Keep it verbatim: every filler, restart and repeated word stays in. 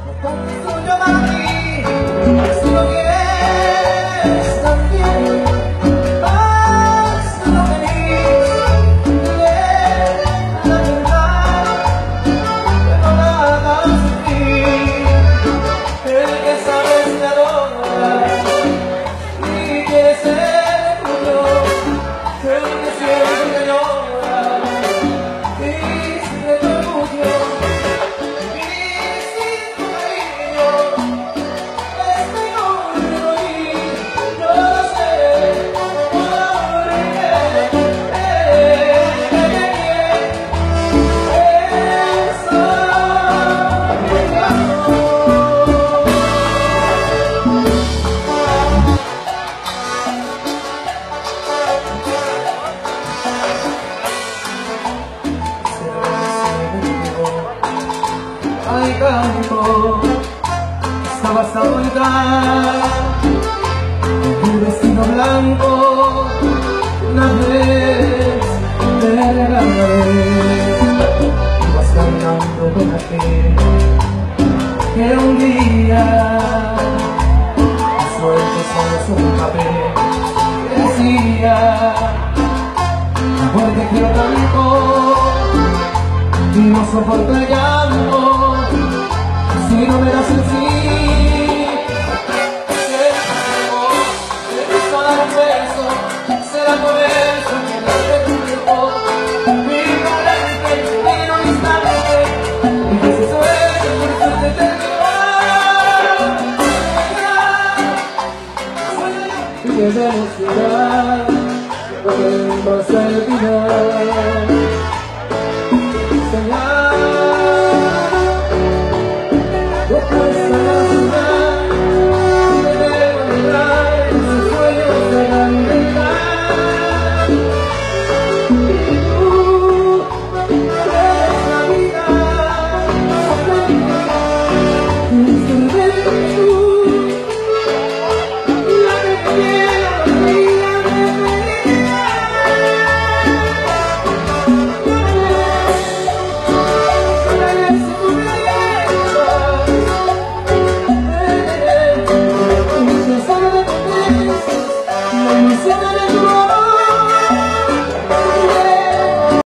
Suyo para ti, si lo quieres también, hazlo feliz, lee la verdad, que no la hagas sufrir. El que sabes te adora y quiere ser tuyo, el que siempre llora y siente tu orgullo. Ay, canto, estabas a voltar tu vestido blanco, una vez te regalaré. Ibas caminando con aquel que un día suelto solo un papel que decía: amor, te quiero tanto y no soporto el llanto si no me das el sí.